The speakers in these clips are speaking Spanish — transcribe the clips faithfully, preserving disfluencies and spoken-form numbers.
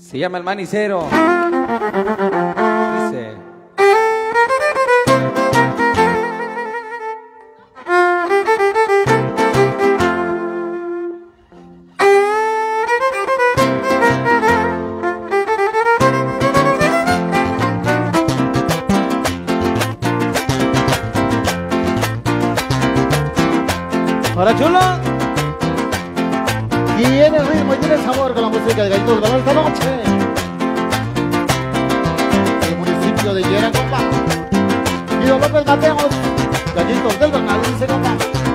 Se llama El Manicero. Dice. Ahora chulo. Y en el ritmo y tiene sabor con la música de Gallito del Galán esta noche. El municipio de Llera, compa. Guido López Mateos, Gallitos del Bernal, dice compa.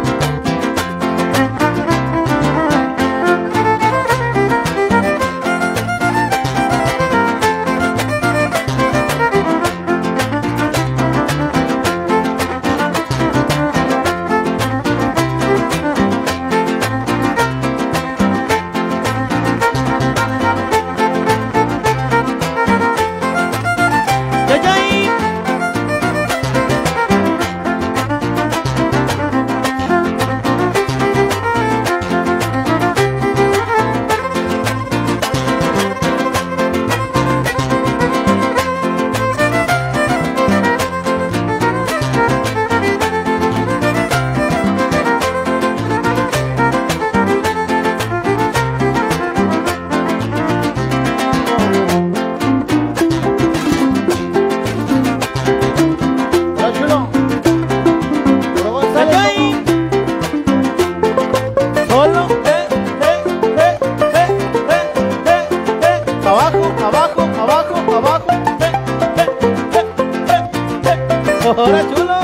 Ahora chulo.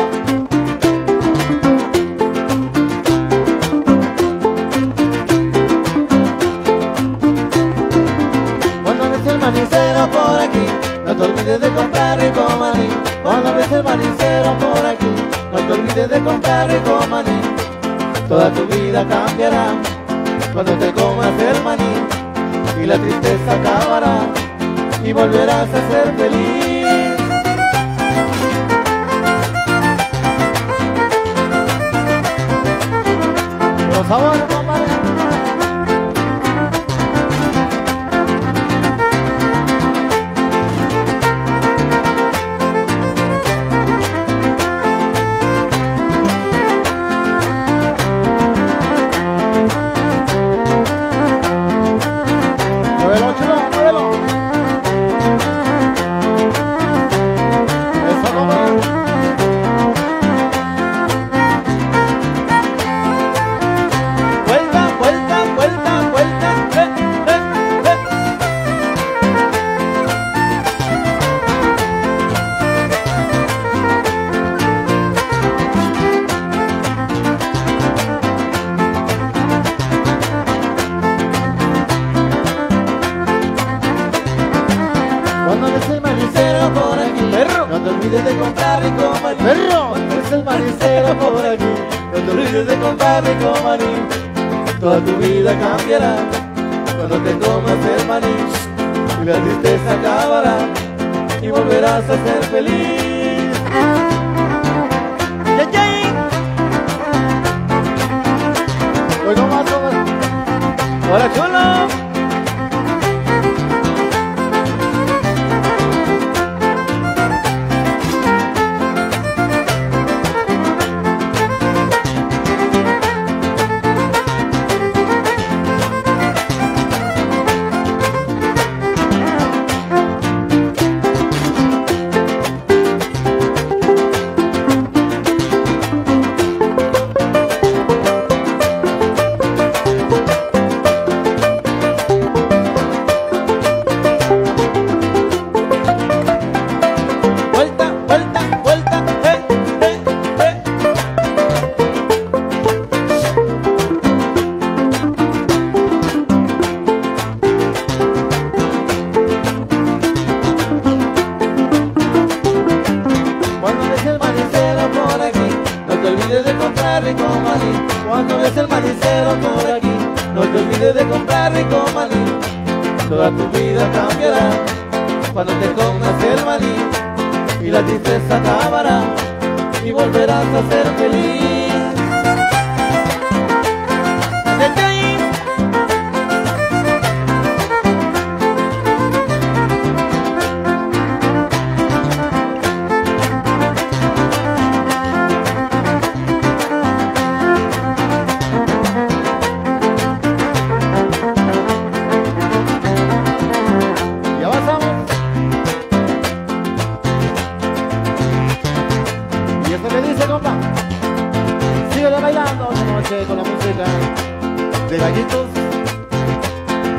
Cuando ves el manicero por aquí, no te olvides de comprar rico maní. Cuando ves el manicero por aquí, no te olvides de comprar rico maní. Toda tu vida cambiará cuando te comas el maní, y la tristeza acabará y volverás a ser feliz. Por favor, compadre. Muévelo, chulo, muévelo. Eso, compadre. Cuando ves el manicero por aquí, perro, no te olvides de comprar rico maní. Perro, cuando ves el manicero por aquí, no te olvides de comprar rico maní. Toda tu vida cambiará cuando te comas el maní, y la tristeza acabará y volverás a ser feliz. ¡Yay, yay! Hoy no más, ahora chulo. Cuando ves el manicero por aquí, no te olvides de comprar rico maní. Toda tu vida cambiará cuando te comas el maní, y la tristeza acabará y volverás a ser feliz.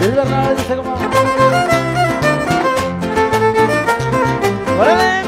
Luis Bernal dice como... ¡Órale!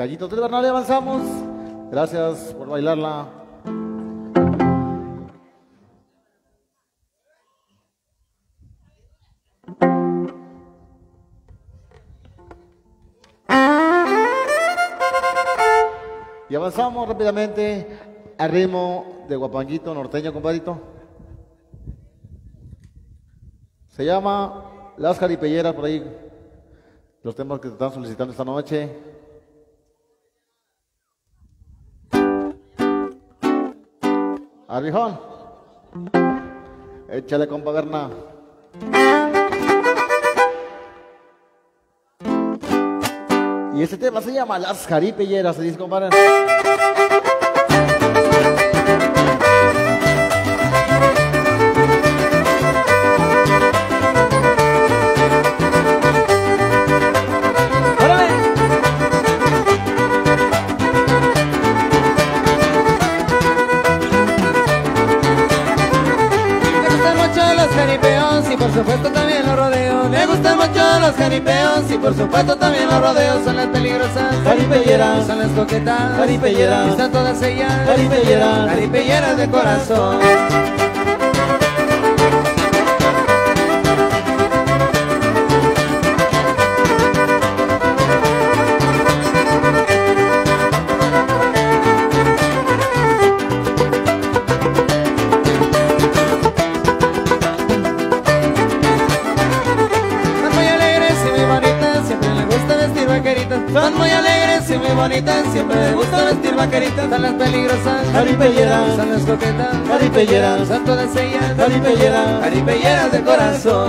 Gallitos del Bernal, y avanzamos. Gracias por bailarla. Y avanzamos rápidamente al ritmo de guapanguito norteño, compadrito. Se llama Las Jaripelleras, por ahí los temas que te están solicitando esta noche. Arrijón, échale, compa Berna. Y este tema se llama Las Jaripelleras, se dice, compadre. Y por supuesto también los rodeos. Me gustan mucho los jaripeos y por supuesto también los rodeos. Son las peligrosas jaripelleras, son las coquetas jaripelleras, están todas ellas jaripelleras, jaripelleras de corazón. Son muy alegres y muy bonitas, siempre les gusta vestir vaqueritas. Son las peligrosas jaripelleras, son las coquetas jaripelleras, son todas ellas jaripelleras, jaripelleras de corazón.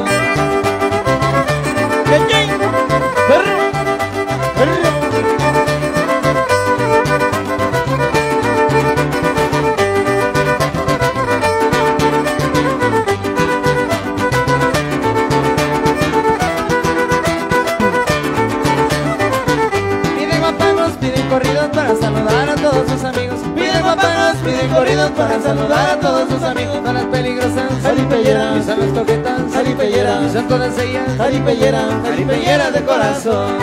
Para saludar a todos sus amigos, piden guapanos, piden corridos para saludar a todos sus amigos. Son las peligrosas jaripelleras, y son las coquetas jaripelleras, y son todas ellas jaripelleras, jaripelleras de corazón.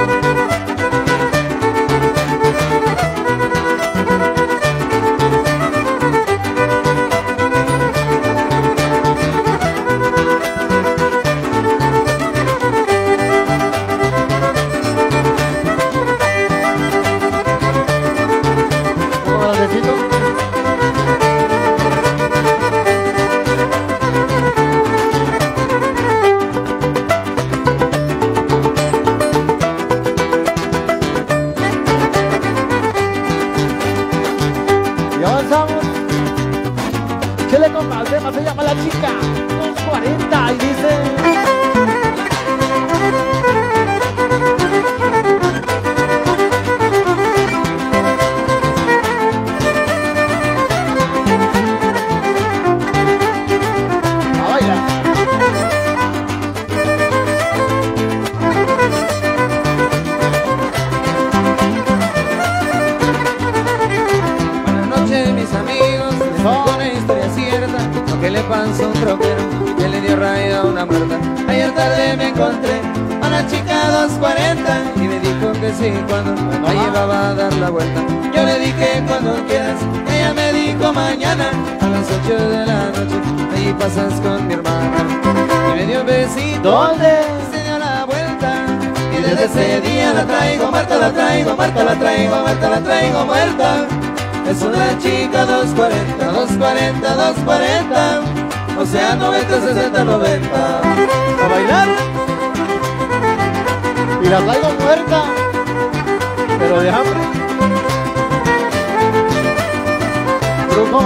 Se llama La Chica dos cuarenta y dice: a bailar. Buenas noches, mis amigos, les cuento una historia cierta. Que le pasó a un troquero que le dio raíz a una muerta. Ayer tarde me encontré a una chica dos cuarenta y me dijo que sí cuando la llevaba a dar la vuelta. Yo le dije cuando quieras, ella me dijo mañana a las ocho de la noche, allí pasas con mi hermana. Y me dio un besito, ¿dónde? Se dio la vuelta y desde ese día la traigo muerta, la traigo muerta, la traigo muerta, la traigo muerta. Es una chica dos cuarenta, dos cuarenta, dos cuarenta, o sea noventa, sesenta, noventa. A bailar. Y la traigo muerta, pero de hambre. Brujo.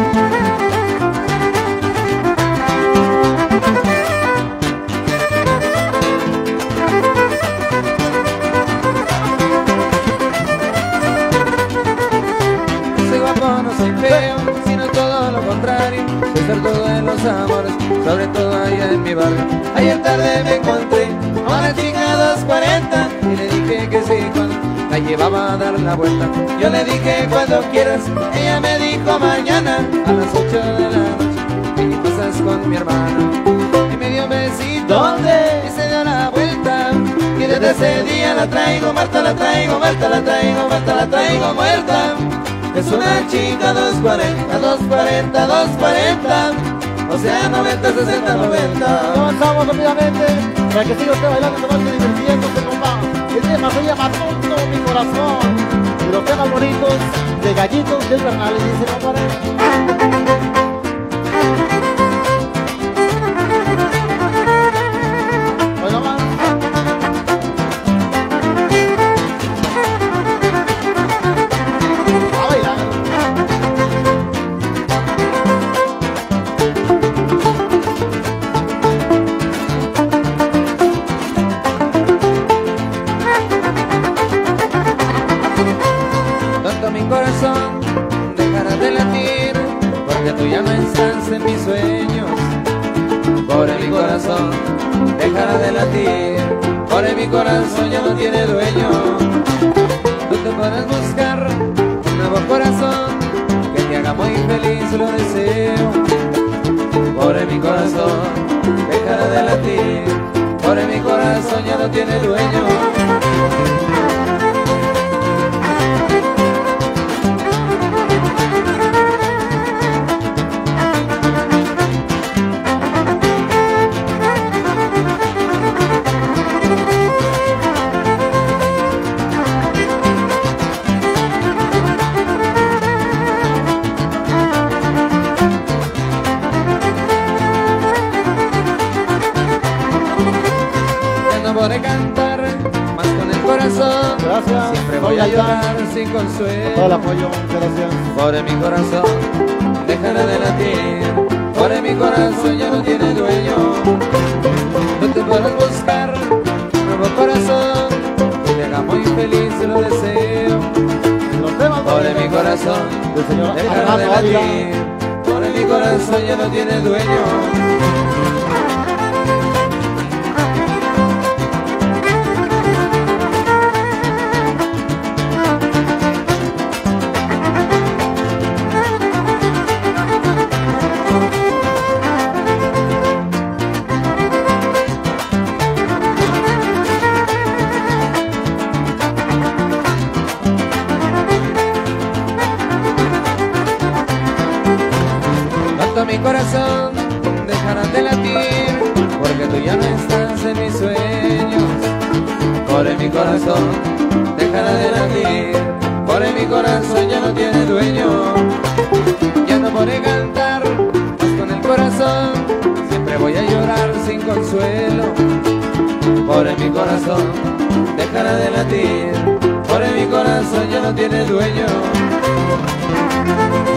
No soy feo, sino todo lo contrario. Soy cerdo en los amores, sobre todo allá en mi barrio. Ayer tarde me encontré a una chica dos cuarenta y le dije que sí cuando la llevaba a dar la vuelta. Yo le dije cuando quieras, ella me dijo mañana a las ocho de la noche, y pasas con mi hermana. Y me dio un besito, ¿dónde? Y se dio la vuelta y Desde ese día la traigo muerta, la traigo muerta, la traigo muerta, la traigo muerta. Es una chica dos cuarenta, dos cuarenta, dos cuarenta. O sea, noventa, sesenta, noventa. Avanzamos rápidamente para que siga usted bailando, tomando y divirtiéndose, compa. El tema se llama Tonto mi corazón. Y los temas bonitos de Gallitos del Bernal. Y dice, compadre. Mi corazón dejará de latir, porque tú ya no estás en mis sueños. Pobre mi corazón dejará de latir, pobre mi corazón ya no tiene dueño. Tú te podrás buscar un nuevo corazón que te haga muy feliz, lo deseo. Pobre mi corazón dejará de latir, pobre mi corazón ya no tiene dueño. Podré cantar más con el corazón. Gracias. Siempre voy a llorar sin consuelo. Todo el apoyo, gracias. Pobre mi corazón dejará de latir, pobre mi corazón ya no tiene dueño. Tú te podrás buscar un nuevo corazón que te haga muy feliz, lo deseo. Pobre mi corazón dejará de latir, pobre mi corazón ya no tiene dueño. Mi corazón dejará de latir, porque tú ya no estás en mis sueños. Pobre mi corazón dejará de latir, pobre mi corazón ya no tiene dueño. Ya no podré cantar más con el corazón, siempre voy a llorar sin consuelo. Pobre mi corazón dejará de latir, pobre mi corazón ya no tiene dueño.